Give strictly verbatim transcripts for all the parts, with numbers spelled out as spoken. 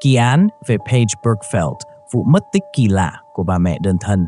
Kỳ án về Paige Burkfeld, vụ mất tích kỳ lạ của bà mẹ đơn thân.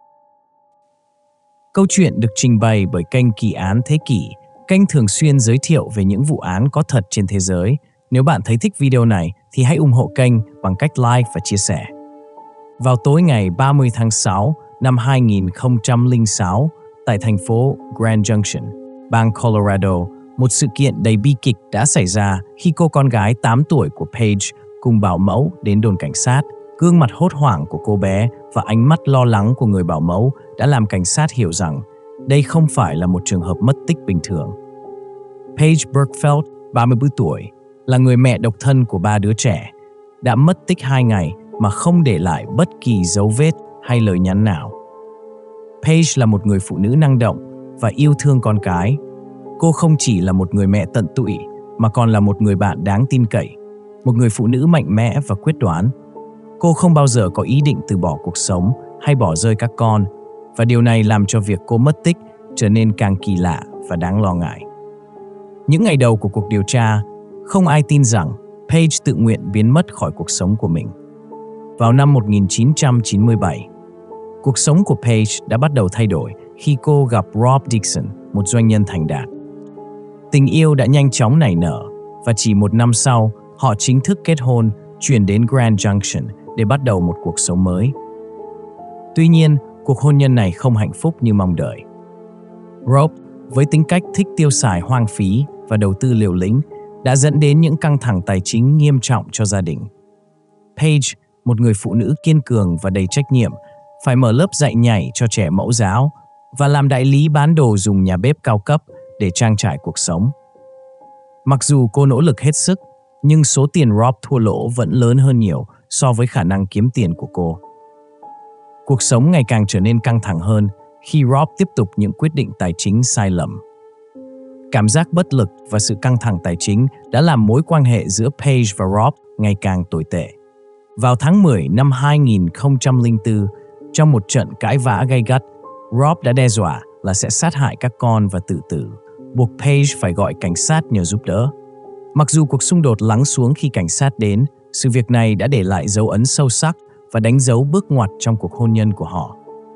Câu chuyện được trình bày bởi kênh Kỳ án Thế kỷ, kênh thường xuyên giới thiệu về những vụ án có thật trên thế giới. Nếu bạn thấy thích video này thì hãy ủng hộ kênh bằng cách like và chia sẻ. Vào tối ngày ba mươi tháng sáu năm hai nghìn không trăm lẻ sáu, tại thành phố Grand Junction, bang Colorado, một sự kiện đầy bi kịch đã xảy ra khi cô con gái tám tuổi của Paige cùng bảo mẫu đến đồn cảnh sát. Gương mặt hốt hoảng của cô bé và ánh mắt lo lắng của người bảo mẫu đã làm cảnh sát hiểu rằng đây không phải là một trường hợp mất tích bình thường. Paige Burkfeld, ba mươi tư tuổi, là người mẹ độc thân của ba đứa trẻ, đã mất tích hai ngày mà không để lại bất kỳ dấu vết hay lời nhắn nào. Paige là một người phụ nữ năng động và yêu thương con cái. Cô không chỉ là một người mẹ tận tụy mà còn là một người bạn đáng tin cậy, một người phụ nữ mạnh mẽ và quyết đoán. Cô không bao giờ có ý định từ bỏ cuộc sống hay bỏ rơi các con, và điều này làm cho việc cô mất tích trở nên càng kỳ lạ và đáng lo ngại. Những ngày đầu của cuộc điều tra, không ai tin rằng Paige tự nguyện biến mất khỏi cuộc sống của mình. Vào năm một nghìn chín trăm chín mươi bảy, cuộc sống của Paige đã bắt đầu thay đổi khi cô gặp Rob Dixon, một doanh nhân thành đạt. Tình yêu đã nhanh chóng nảy nở, và chỉ một năm sau, họ chính thức kết hôn, chuyển đến Grand Junction để bắt đầu một cuộc sống mới. Tuy nhiên, cuộc hôn nhân này không hạnh phúc như mong đợi. Rob, với tính cách thích tiêu xài hoang phí và đầu tư liều lĩnh, đã dẫn đến những căng thẳng tài chính nghiêm trọng cho gia đình. Paige, một người phụ nữ kiên cường và đầy trách nhiệm, phải mở lớp dạy nhảy cho trẻ mẫu giáo và làm đại lý bán đồ dùng nhà bếp cao cấp để trang trải cuộc sống. Mặc dù cô nỗ lực hết sức, nhưng số tiền Rob thua lỗ vẫn lớn hơn nhiều so với khả năng kiếm tiền của cô. Cuộc sống ngày càng trở nên căng thẳng hơn khi Rob tiếp tục những quyết định tài chính sai lầm. Cảm giác bất lực và sự căng thẳng tài chính đã làm mối quan hệ giữa Paige và Rob ngày càng tồi tệ. Vào tháng mười năm hai nghìn không trăm lẻ bốn, trong một trận cãi vã gay gắt, Rob đã đe dọa là sẽ sát hại các con và tự tử, buộc Paige phải gọi cảnh sát nhờ giúp đỡ. Mặc dù cuộc xung đột lắng xuống khi cảnh sát đến, sự việc này đã để lại dấu ấn sâu sắc và đánh dấu bước ngoặt trong cuộc hôn nhân của họ.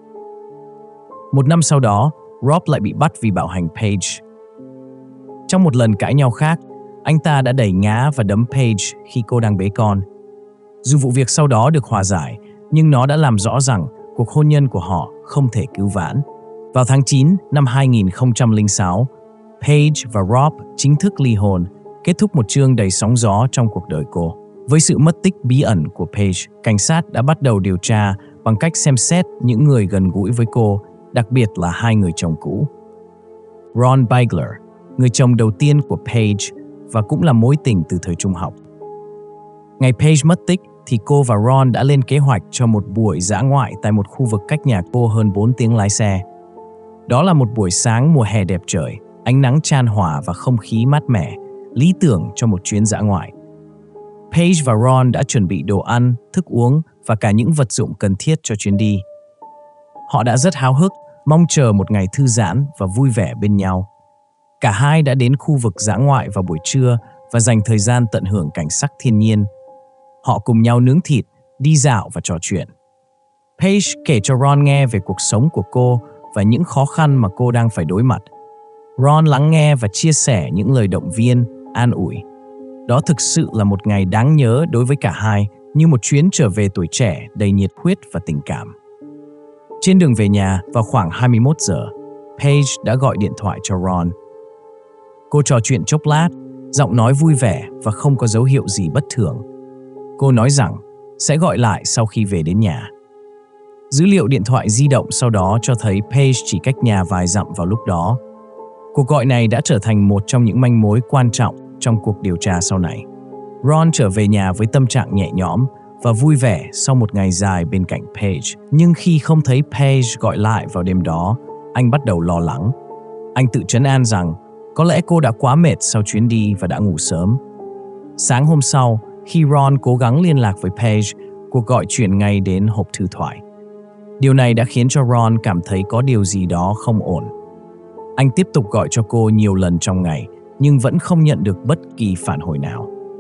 Một năm sau đó, Rob lại bị bắt vì bạo hành Paige. Trong một lần cãi nhau khác, anh ta đã đẩy ngã và đấm Paige khi cô đang bế con. Dù vụ việc sau đó được hòa giải, nhưng nó đã làm rõ rằng cuộc hôn nhân của họ không thể cứu vãn. Vào tháng chín năm hai nghìn không trăm lẻ sáu, Paige và Rob chính thức ly hôn, kết thúc một chương đầy sóng gió trong cuộc đời cô. Với sự mất tích bí ẩn của Paige, cảnh sát đã bắt đầu điều tra bằng cách xem xét những người gần gũi với cô, đặc biệt là hai người chồng cũ. Ron Beigler, người chồng đầu tiên của Paige và cũng là mối tình từ thời trung học. Ngày Paige mất tích thì cô và Ron đã lên kế hoạch cho một buổi dã ngoại tại một khu vực cách nhà cô hơn bốn tiếng lái xe. Đó là một buổi sáng mùa hè đẹp trời, ánh nắng chan hòa và không khí mát mẻ, lý tưởng cho một chuyến dã ngoại. Paige và Ron đã chuẩn bị đồ ăn, thức uống và cả những vật dụng cần thiết cho chuyến đi. Họ đã rất háo hức, mong chờ một ngày thư giãn và vui vẻ bên nhau. Cả hai đã đến khu vực dã ngoại vào buổi trưa và dành thời gian tận hưởng cảnh sắc thiên nhiên. Họ cùng nhau nướng thịt, đi dạo và trò chuyện. Paige kể cho Ron nghe về cuộc sống của cô và những khó khăn mà cô đang phải đối mặt. Ron lắng nghe và chia sẻ những lời động viên, an ủi. Đó thực sự là một ngày đáng nhớ đối với cả hai, như một chuyến trở về tuổi trẻ đầy nhiệt huyết và tình cảm. Trên đường về nhà vào khoảng hai mươi mốt giờ, Paige đã gọi điện thoại cho Ron. Cô trò chuyện chốc lát, giọng nói vui vẻ và không có dấu hiệu gì bất thường. Cô nói rằng sẽ gọi lại sau khi về đến nhà. Dữ liệu điện thoại di động sau đó cho thấy Paige chỉ cách nhà vài dặm vào lúc đó. Cuộc gọi này đã trở thành một trong những manh mối quan trọng trong cuộc điều tra sau này. Ron trở về nhà với tâm trạng nhẹ nhõm và vui vẻ sau một ngày dài bên cạnh Paige. Nhưng khi không thấy Paige gọi lại vào đêm đó, anh bắt đầu lo lắng. Anh tự trấn an rằng có lẽ cô đã quá mệt sau chuyến đi và đã ngủ sớm. Sáng hôm sau, khi Ron cố gắng liên lạc với Paige, cuộc gọi chuyển ngay đến hộp thư thoại. Điều này đã khiến cho Ron cảm thấy có điều gì đó không ổn. Anh tiếp tục gọi cho cô nhiều lần trong ngày, nhưng vẫn không nhận được bất kỳ phản hồi nào.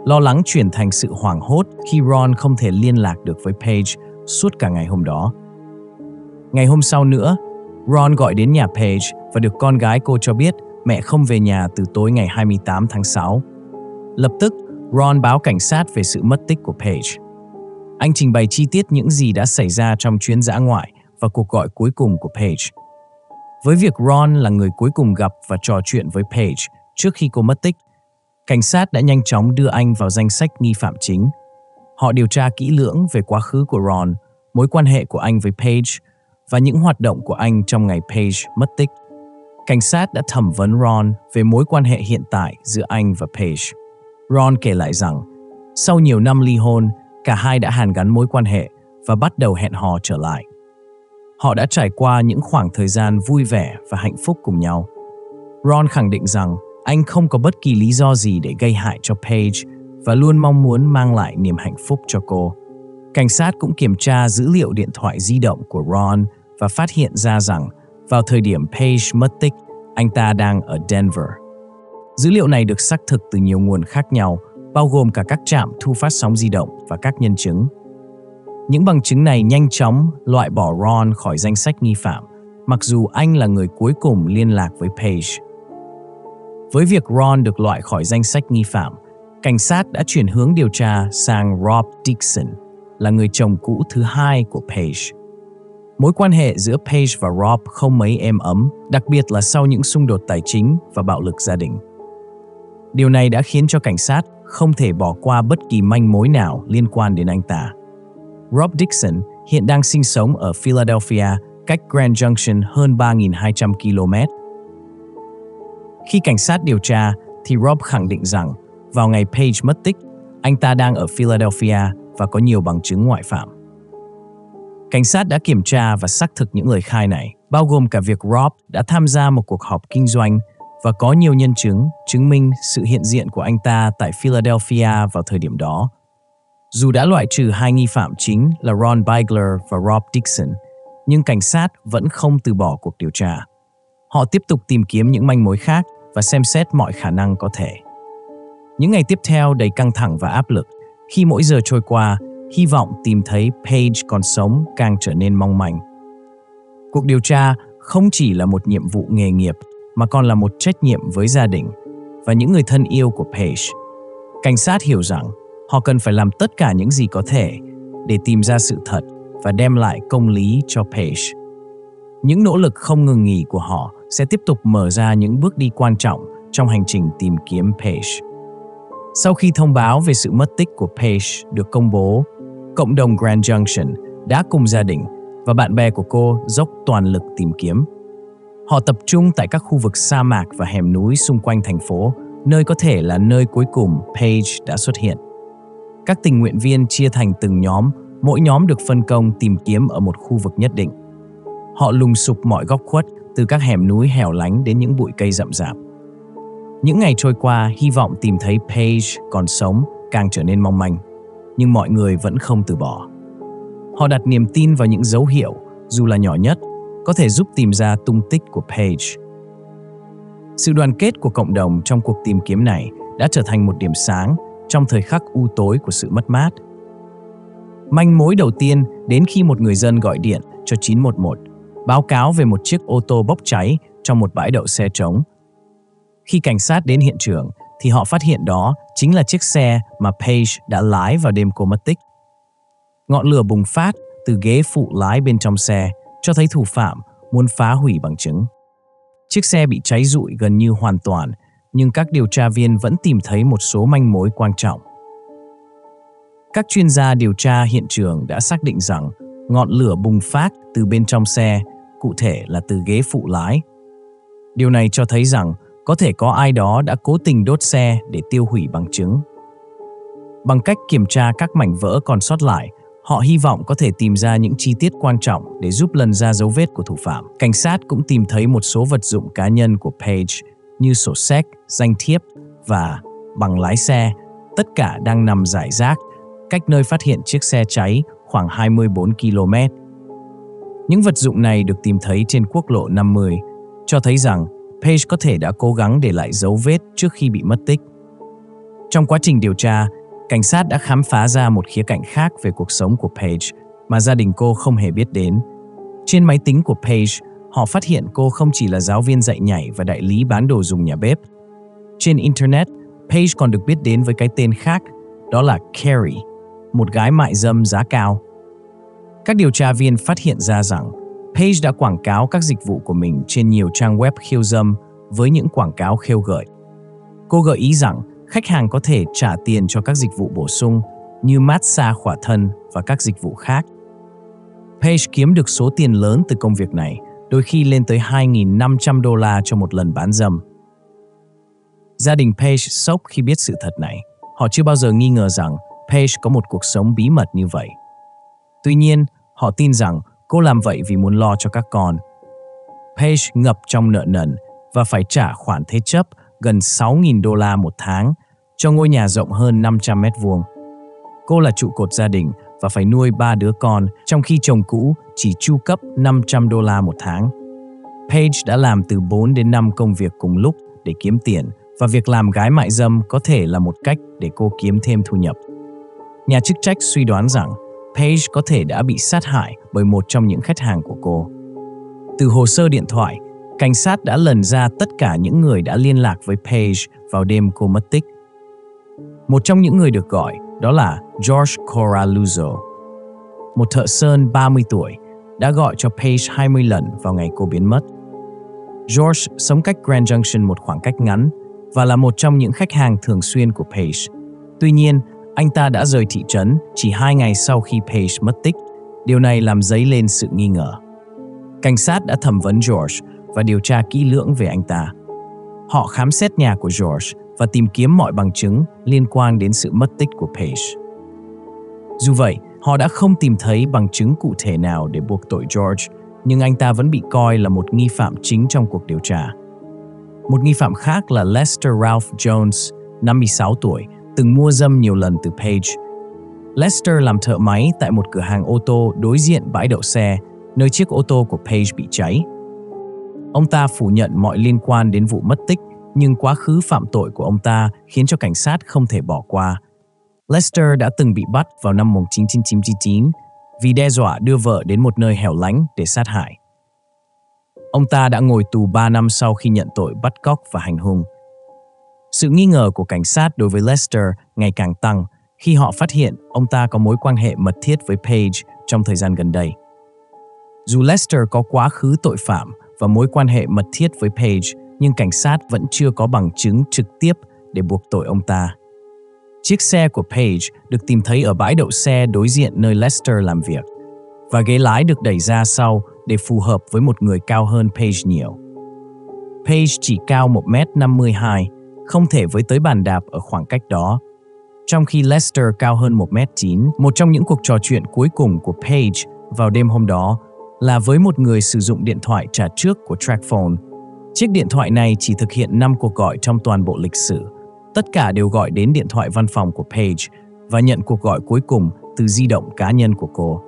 Lo lắng chuyển thành sự hoảng hốt khi Ron không thể liên lạc được với Paige suốt cả ngày hôm đó. Ngày hôm sau nữa, Ron gọi đến nhà Paige và được con gái cô cho biết mẹ không về nhà từ tối ngày hai mươi tám tháng sáu. Lập tức, Ron báo cảnh sát về sự mất tích của Paige. Anh trình bày chi tiết những gì đã xảy ra trong chuyến dã ngoại và cuộc gọi cuối cùng của Paige. Với việc Ron là người cuối cùng gặp và trò chuyện với Paige trước khi cô mất tích, cảnh sát đã nhanh chóng đưa anh vào danh sách nghi phạm chính. Họ điều tra kỹ lưỡng về quá khứ của Ron, mối quan hệ của anh với Paige và những hoạt động của anh trong ngày Paige mất tích. Cảnh sát đã thẩm vấn Ron về mối quan hệ hiện tại giữa anh và Paige. Ron kể lại rằng, sau nhiều năm ly hôn, cả hai đã hàn gắn mối quan hệ và bắt đầu hẹn hò trở lại. Họ đã trải qua những khoảng thời gian vui vẻ và hạnh phúc cùng nhau. Ron khẳng định rằng anh không có bất kỳ lý do gì để gây hại cho Paige và luôn mong muốn mang lại niềm hạnh phúc cho cô. Cảnh sát cũng kiểm tra dữ liệu điện thoại di động của Ron và phát hiện ra rằng vào thời điểm Paige mất tích, anh ta đang ở Denver. Dữ liệu này được xác thực từ nhiều nguồn khác nhau, bao gồm cả các trạm thu phát sóng di động và các nhân chứng. Những bằng chứng này nhanh chóng loại bỏ Ron khỏi danh sách nghi phạm, mặc dù anh là người cuối cùng liên lạc với Paige. Với việc Ron được loại khỏi danh sách nghi phạm, cảnh sát đã chuyển hướng điều tra sang Rob Dixon, là người chồng cũ thứ hai của Paige. Mối quan hệ giữa Paige và Rob không mấy êm ấm, đặc biệt là sau những xung đột tài chính và bạo lực gia đình. Điều này đã khiến cho cảnh sát không thể bỏ qua bất kỳ manh mối nào liên quan đến anh ta. Rob Dixon hiện đang sinh sống ở Philadelphia, cách Grand Junction hơn ba nghìn hai trăm ki lô mét. Khi cảnh sát điều tra, thì Rob khẳng định rằng vào ngày Paige mất tích, anh ta đang ở Philadelphia và có nhiều bằng chứng ngoại phạm. Cảnh sát đã kiểm tra và xác thực những lời khai này, bao gồm cả việc Rob đã tham gia một cuộc họp kinh doanh và có nhiều nhân chứng chứng minh sự hiện diện của anh ta tại Philadelphia vào thời điểm đó. Dù đã loại trừ hai nghi phạm chính là Ron Biegler và Rob Dixon, nhưng cảnh sát vẫn không từ bỏ cuộc điều tra. Họ tiếp tục tìm kiếm những manh mối khác và xem xét mọi khả năng có thể. Những ngày tiếp theo đầy căng thẳng và áp lực, khi mỗi giờ trôi qua, hy vọng tìm thấy Paige còn sống càng trở nên mong manh. Cuộc điều tra không chỉ là một nhiệm vụ nghề nghiệp, mà còn là một trách nhiệm với gia đình và những người thân yêu của Paige. Cảnh sát hiểu rằng họ cần phải làm tất cả những gì có thể để tìm ra sự thật và đem lại công lý cho Paige. Những nỗ lực không ngừng nghỉ của họ sẽ tiếp tục mở ra những bước đi quan trọng trong hành trình tìm kiếm Paige. Sau khi thông báo về sự mất tích của Paige được công bố, cộng đồng Grand Junction đã cùng gia đình và bạn bè của cô dốc toàn lực tìm kiếm. Họ tập trung tại các khu vực sa mạc và hẻm núi xung quanh thành phố, nơi có thể là nơi cuối cùng Paige đã xuất hiện. Các tình nguyện viên chia thành từng nhóm, mỗi nhóm được phân công tìm kiếm ở một khu vực nhất định. Họ lùng sục mọi góc khuất, từ các hẻm núi hẻo lánh đến những bụi cây rậm rạp. Những ngày trôi qua, hy vọng tìm thấy Paige còn sống càng trở nên mong manh, nhưng mọi người vẫn không từ bỏ. Họ đặt niềm tin vào những dấu hiệu, dù là nhỏ nhất, có thể giúp tìm ra tung tích của Paige. Sự đoàn kết của cộng đồng trong cuộc tìm kiếm này đã trở thành một điểm sáng trong thời khắc u tối của sự mất mát. Manh mối đầu tiên đến khi một người dân gọi điện cho chín một một, báo cáo về một chiếc ô tô bốc cháy trong một bãi đậu xe trống. Khi cảnh sát đến hiện trường, thì họ phát hiện đó chính là chiếc xe mà Paige đã lái vào đêm cô mất tích. Ngọn lửa bùng phát từ ghế phụ lái bên trong xe, cho thấy thủ phạm muốn phá hủy bằng chứng. Chiếc xe bị cháy rụi gần như hoàn toàn, nhưng các điều tra viên vẫn tìm thấy một số manh mối quan trọng. Các chuyên gia điều tra hiện trường đã xác định rằng ngọn lửa bùng phát từ bên trong xe, cụ thể là từ ghế phụ lái. Điều này cho thấy rằng có thể có ai đó đã cố tình đốt xe để tiêu hủy bằng chứng. Bằng cách kiểm tra các mảnh vỡ còn sót lại, họ hy vọng có thể tìm ra những chi tiết quan trọng để giúp lần ra dấu vết của thủ phạm. Cảnh sát cũng tìm thấy một số vật dụng cá nhân của Paige như sổ séc, danh thiếp và bằng lái xe, tất cả đang nằm rải rác cách nơi phát hiện chiếc xe cháy khoảng hai mươi bốn ki lô mét. Những vật dụng này được tìm thấy trên quốc lộ năm mươi, cho thấy rằng Paige có thể đã cố gắng để lại dấu vết trước khi bị mất tích. Trong quá trình điều tra, cảnh sát đã khám phá ra một khía cạnh khác về cuộc sống của Paige mà gia đình cô không hề biết đến. Trên máy tính của Paige, họ phát hiện cô không chỉ là giáo viên dạy nhảy và đại lý bán đồ dùng nhà bếp. Trên Internet, Paige còn được biết đến với cái tên khác, đó là Carrie, một gái mại dâm giá cao. Các điều tra viên phát hiện ra rằng Paige đã quảng cáo các dịch vụ của mình trên nhiều trang web khiêu dâm với những quảng cáo khêu gợi. Cô gợi ý rằng khách hàng có thể trả tiền cho các dịch vụ bổ sung như massage khỏa thân và các dịch vụ khác. Paige kiếm được số tiền lớn từ công việc này, đôi khi lên tới hai nghìn năm trăm đô la cho một lần bán dâm. Gia đình Paige sốc khi biết sự thật này. Họ chưa bao giờ nghi ngờ rằng Paige có một cuộc sống bí mật như vậy. Tuy nhiên, họ tin rằng cô làm vậy vì muốn lo cho các con. Paige ngập trong nợ nần và phải trả khoản thế chấp gần sáu nghìn đô la một tháng cho ngôi nhà rộng hơn năm trăm mét vuông. Cô là trụ cột gia đình và phải nuôi ba đứa con, trong khi chồng cũ chỉ chu cấp năm trăm đô la một tháng. Paige đã làm từ bốn đến năm công việc cùng lúc để kiếm tiền, và việc làm gái mại dâm có thể là một cách để cô kiếm thêm thu nhập. Nhà chức trách suy đoán rằng Paige có thể đã bị sát hại bởi một trong những khách hàng của cô. Từ hồ sơ điện thoại, cảnh sát đã lần ra tất cả những người đã liên lạc với Paige vào đêm cô mất tích. Một trong những người được gọi đó là George Coralluzzo, một thợ sơn ba mươi tuổi, đã gọi cho Paige hai mươi lần vào ngày cô biến mất. George sống cách Grand Junction một khoảng cách ngắn và là một trong những khách hàng thường xuyên của Paige. Tuy nhiên, anh ta đã rời thị trấn chỉ hai ngày sau khi Paige mất tích. Điều này làm dấy lên sự nghi ngờ. Cảnh sát đã thẩm vấn George và điều tra kỹ lưỡng về anh ta. Họ khám xét nhà của George và tìm kiếm mọi bằng chứng liên quan đến sự mất tích của Paige. Dù vậy, họ đã không tìm thấy bằng chứng cụ thể nào để buộc tội George, nhưng anh ta vẫn bị coi là một nghi phạm chính trong cuộc điều tra. Một nghi phạm khác là Lester Ralph Jones, năm mươi sáu tuổi, từng mua dâm nhiều lần từ Paige. Lester làm thợ máy tại một cửa hàng ô tô đối diện bãi đậu xe, nơi chiếc ô tô của Paige bị cháy. Ông ta phủ nhận mọi liên quan đến vụ mất tích, nhưng quá khứ phạm tội của ông ta khiến cho cảnh sát không thể bỏ qua. Lester đã từng bị bắt vào năm một nghìn chín trăm chín mươi chín vì đe dọa đưa vợ đến một nơi hẻo lánh để sát hại. Ông ta đã ngồi tù ba năm sau khi nhận tội bắt cóc và hành hung. Sự nghi ngờ của cảnh sát đối với Lester ngày càng tăng khi họ phát hiện ông ta có mối quan hệ mật thiết với Paige trong thời gian gần đây. Dù Lester có quá khứ tội phạm và mối quan hệ mật thiết với Paige, nhưng cảnh sát vẫn chưa có bằng chứng trực tiếp để buộc tội ông ta. Chiếc xe của Paige được tìm thấy ở bãi đậu xe đối diện nơi Lester làm việc, và ghế lái được đẩy ra sau để phù hợp với một người cao hơn Paige nhiều. Paige chỉ cao một mét năm mươi hai, không thể với tới bàn đạp ở khoảng cách đó. Trong khi Lester cao hơn một mét chín, một trong những cuộc trò chuyện cuối cùng của Paige vào đêm hôm đó là với một người sử dụng điện thoại trả trước của TracFone. Chiếc điện thoại này chỉ thực hiện năm cuộc gọi trong toàn bộ lịch sử. Tất cả đều gọi đến điện thoại văn phòng của Paige và nhận cuộc gọi cuối cùng từ di động cá nhân của cô.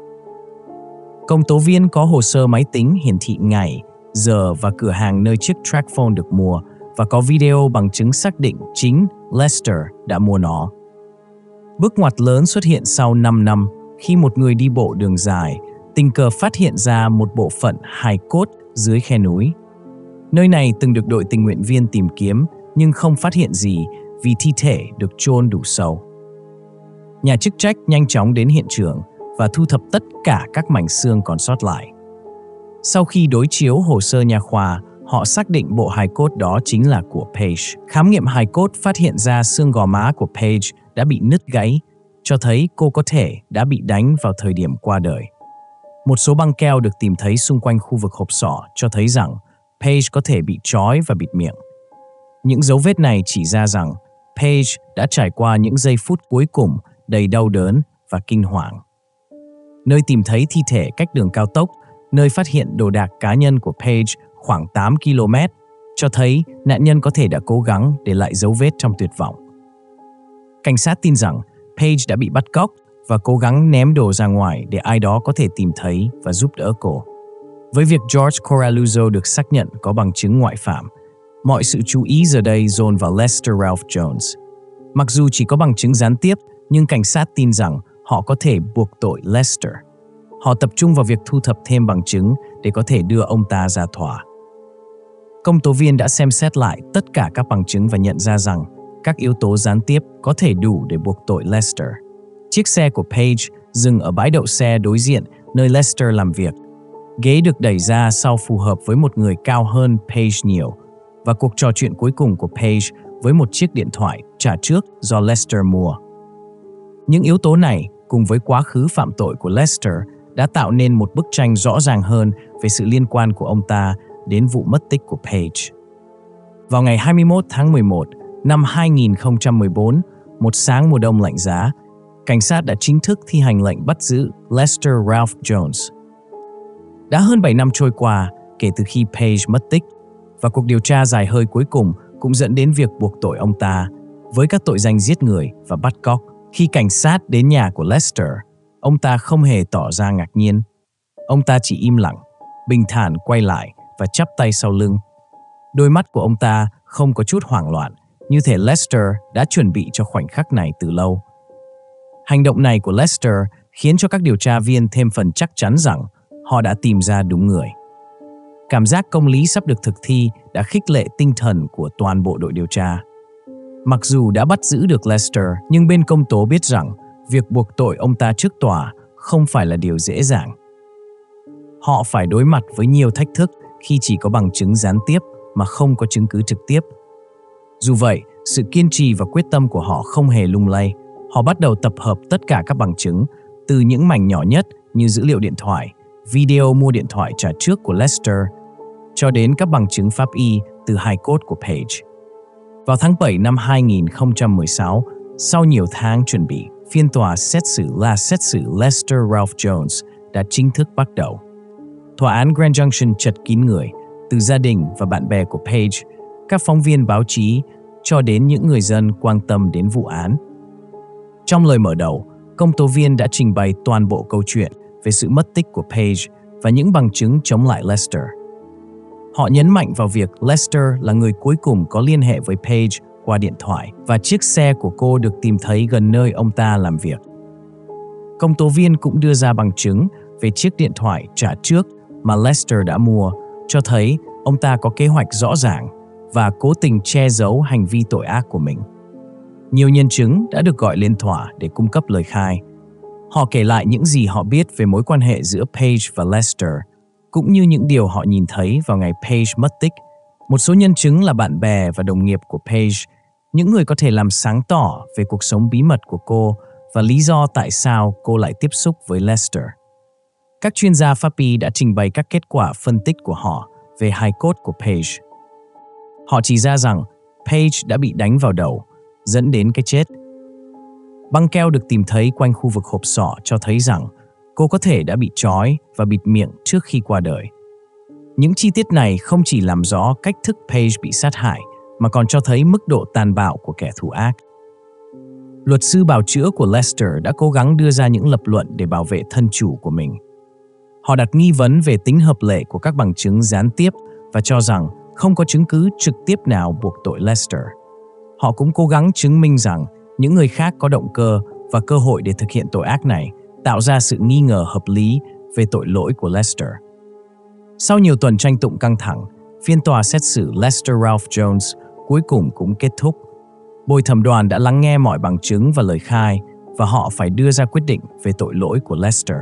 Công tố viên có hồ sơ máy tính hiển thị ngày, giờ và cửa hàng nơi chiếc TracFone được mua, và có video bằng chứng xác định chính Lester đã mua nó. Bước ngoặt lớn xuất hiện sau năm năm khi một người đi bộ đường dài tình cờ phát hiện ra một bộ phận hài cốt dưới khe núi. Nơi này từng được đội tình nguyện viên tìm kiếm nhưng không phát hiện gì vì thi thể được chôn đủ sâu. Nhà chức trách nhanh chóng đến hiện trường và thu thập tất cả các mảnh xương còn sót lại. Sau khi đối chiếu hồ sơ nha khoa, họ xác định bộ hài cốt đó chính là của Paige. Khám nghiệm hài cốt phát hiện ra xương gò má của Paige đã bị nứt gãy, cho thấy cô có thể đã bị đánh vào thời điểm qua đời. Một số băng keo được tìm thấy xung quanh khu vực hộp sọ cho thấy rằng Paige có thể bị trói và bịt miệng. Những dấu vết này chỉ ra rằng Paige đã trải qua những giây phút cuối cùng đầy đau đớn và kinh hoàng. Nơi tìm thấy thi thể cách đường cao tốc, nơi phát hiện đồ đạc cá nhân của Paige khoảng tám ki lô mét, cho thấy nạn nhân có thể đã cố gắng để lại dấu vết trong tuyệt vọng. Cảnh sát tin rằng Paige đã bị bắt cóc và cố gắng ném đồ ra ngoài để ai đó có thể tìm thấy và giúp đỡ cô. Với việc George Coralluzzo được xác nhận có bằng chứng ngoại phạm, mọi sự chú ý giờ đây dồn vào Lester Ralph Jones. Mặc dù chỉ có bằng chứng gián tiếp, nhưng cảnh sát tin rằng họ có thể buộc tội Lester. Họ tập trung vào việc thu thập thêm bằng chứng để có thể đưa ông ta ra tòa. Công tố viên đã xem xét lại tất cả các bằng chứng và nhận ra rằng các yếu tố gián tiếp có thể đủ để buộc tội Lester. Chiếc xe của Page dừng ở bãi đậu xe đối diện nơi Lester làm việc. Ghế được đẩy ra sau phù hợp với một người cao hơn Page nhiều, và cuộc trò chuyện cuối cùng của Page với một chiếc điện thoại trả trước do Lester mua. Những yếu tố này cùng với quá khứ phạm tội của Lester đã tạo nên một bức tranh rõ ràng hơn về sự liên quan của ông ta đến vụ mất tích của Page. Vào ngày hai mươi mốt tháng mười một năm hai nghìn không trăm mười bốn, một sáng mùa đông lạnh giá, cảnh sát đã chính thức thi hành lệnh bắt giữ Lester Ralph Jones. Đã hơn bảy năm trôi qua kể từ khi Page mất tích, và cuộc điều tra dài hơi cuối cùng cũng dẫn đến việc buộc tội ông ta với các tội danh giết người và bắt cóc. Khi cảnh sát đến nhà của Lester, ông ta không hề tỏ ra ngạc nhiên. Ông ta chỉ im lặng, bình thản quay lại và chắp tay sau lưng. Đôi mắt của ông ta không có chút hoảng loạn, như thể Lester đã chuẩn bị cho khoảnh khắc này từ lâu. Hành động này của Lester khiến cho các điều tra viên thêm phần chắc chắn rằng họ đã tìm ra đúng người. Cảm giác công lý sắp được thực thi đã khích lệ tinh thần của toàn bộ đội điều tra. Mặc dù đã bắt giữ được Lester, nhưng bên công tố biết rằng việc buộc tội ông ta trước tòa không phải là điều dễ dàng. Họ phải đối mặt với nhiều thách thức khi chỉ có bằng chứng gián tiếp mà không có chứng cứ trực tiếp. Dù vậy, sự kiên trì và quyết tâm của họ không hề lung lay. Họ bắt đầu tập hợp tất cả các bằng chứng, từ những mảnh nhỏ nhất như dữ liệu điện thoại, video mua điện thoại trả trước của Lester, cho đến các bằng chứng pháp y từ hài cốt của Page. Vào tháng bảy năm hai nghìn không trăm mười sáu, sau nhiều tháng chuẩn bị, phiên tòa xét xử là xét xử Lester Ralph Jones đã chính thức bắt đầu. Tòa án Grand Junction chật kín người, từ gia đình và bạn bè của Page, các phóng viên báo chí, cho đến những người dân quan tâm đến vụ án. Trong lời mở đầu, công tố viên đã trình bày toàn bộ câu chuyện về sự mất tích của Page và những bằng chứng chống lại Lester. Họ nhấn mạnh vào việc Lester là người cuối cùng có liên hệ với Page qua điện thoại và chiếc xe của cô được tìm thấy gần nơi ông ta làm việc. Công tố viên cũng đưa ra bằng chứng về chiếc điện thoại trả trước mà Lester đã mua, cho thấy ông ta có kế hoạch rõ ràng và cố tình che giấu hành vi tội ác của mình. Nhiều nhân chứng đã được gọi lên tòa để cung cấp lời khai. Họ kể lại những gì họ biết về mối quan hệ giữa Page và Lester, cũng như những điều họ nhìn thấy vào ngày Page mất tích. Một số nhân chứng là bạn bè và đồng nghiệp của Page, những người có thể làm sáng tỏ về cuộc sống bí mật của cô và lý do tại sao cô lại tiếp xúc với Lester. Các chuyên gia pháp y đã trình bày các kết quả phân tích của họ về hài cốt của Page. Họ chỉ ra rằng Page đã bị đánh vào đầu, dẫn đến cái chết. Băng keo được tìm thấy quanh khu vực hộp sọ cho thấy rằng cô có thể đã bị trói và bịt miệng trước khi qua đời. Những chi tiết này không chỉ làm rõ cách thức Page bị sát hại, mà còn cho thấy mức độ tàn bạo của kẻ thù ác. Luật sư bào chữa của Lester đã cố gắng đưa ra những lập luận để bảo vệ thân chủ của mình. Họ đặt nghi vấn về tính hợp lệ của các bằng chứng gián tiếp và cho rằng không có chứng cứ trực tiếp nào buộc tội Lester. Họ cũng cố gắng chứng minh rằng những người khác có động cơ và cơ hội để thực hiện tội ác này, tạo ra sự nghi ngờ hợp lý về tội lỗi của Lester. Sau nhiều tuần tranh tụng căng thẳng, phiên tòa xét xử Lester Ralph Jones cuối cùng cũng kết thúc. Bồi thẩm đoàn đã lắng nghe mọi bằng chứng và lời khai, và họ phải đưa ra quyết định về tội lỗi của Lester.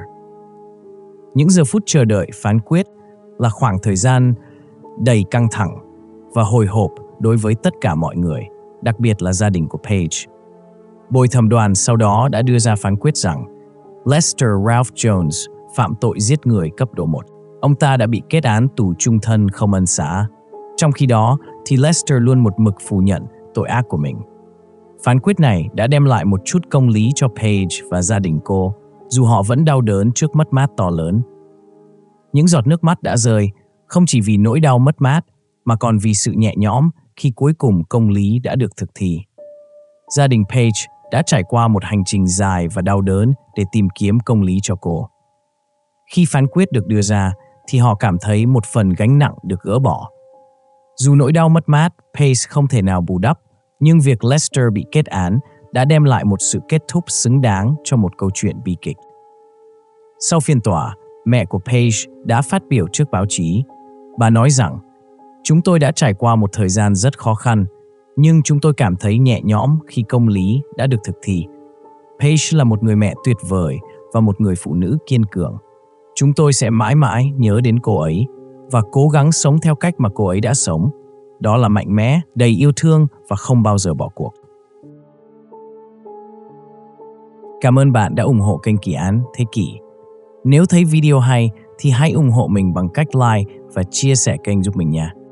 Những giờ phút chờ đợi phán quyết là khoảng thời gian đầy căng thẳng và hồi hộp đối với tất cả mọi người, đặc biệt là gia đình của Page. Bồi thẩm đoàn sau đó đã đưa ra phán quyết rằng Lester Ralph Jones phạm tội giết người cấp độ một. Ông ta đã bị kết án tù chung thân không ân xá. Trong khi đó, thì Lester luôn một mực phủ nhận tội ác của mình. Phán quyết này đã đem lại một chút công lý cho Page và gia đình cô, dù họ vẫn đau đớn trước mất mát to lớn. Những giọt nước mắt đã rơi, không chỉ vì nỗi đau mất mát, mà còn vì sự nhẹ nhõm khi cuối cùng công lý đã được thực thi. Gia đình Page đã trải qua một hành trình dài và đau đớn để tìm kiếm công lý cho cô. Khi phán quyết được đưa ra, thì họ cảm thấy một phần gánh nặng được gỡ bỏ. Dù nỗi đau mất mát, Page không thể nào bù đắp, Nhưng việc Lester bị kết án đã đem lại một sự kết thúc xứng đáng cho một câu chuyện bi kịch. Sau phiên tòa, mẹ của Paige đã phát biểu trước báo chí. Bà nói rằng, chúng tôi đã trải qua một thời gian rất khó khăn, nhưng chúng tôi cảm thấy nhẹ nhõm khi công lý đã được thực thi. Paige là một người mẹ tuyệt vời và một người phụ nữ kiên cường. Chúng tôi sẽ mãi mãi nhớ đến cô ấy và cố gắng sống theo cách mà cô ấy đã sống. Đó là mạnh mẽ, đầy yêu thương và không bao giờ bỏ cuộc. Cảm ơn bạn đã ủng hộ kênh Kỳ án Thế kỷ. Nếu thấy video hay thì hãy ủng hộ mình bằng cách like và chia sẻ kênh giúp mình nha.